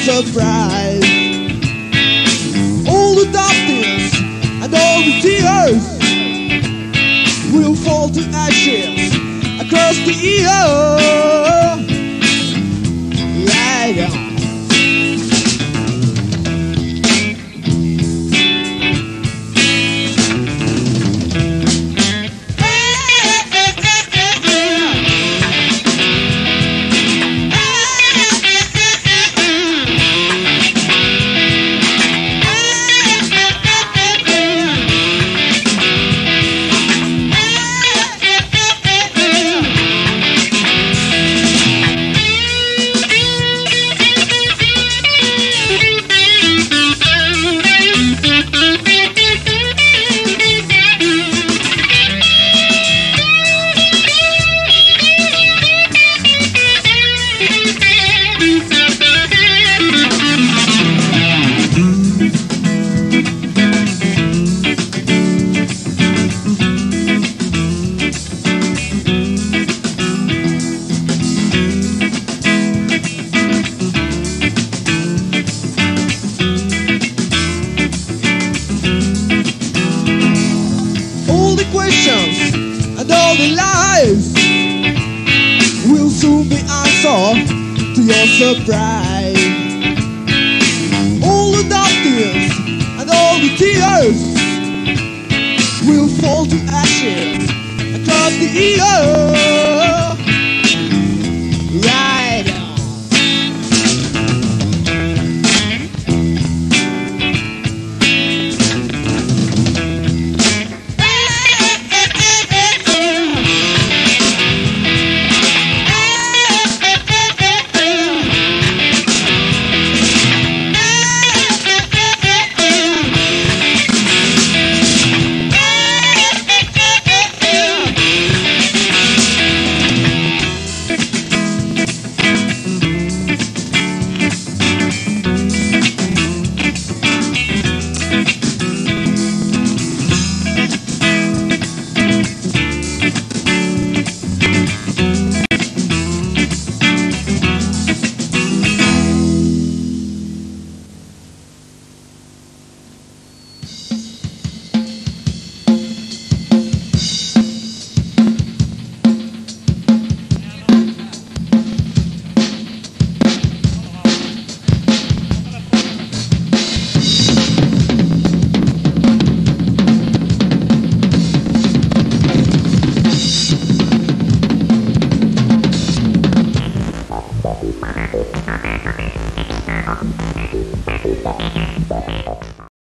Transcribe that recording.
surprise. All the darkness and all the tears will fall to ashes across the earth. Yeah, yeah. Questions and all the lies will soon be answered to your surprise. All the darkness and all the tears will fall to ashes across the earth. Right on.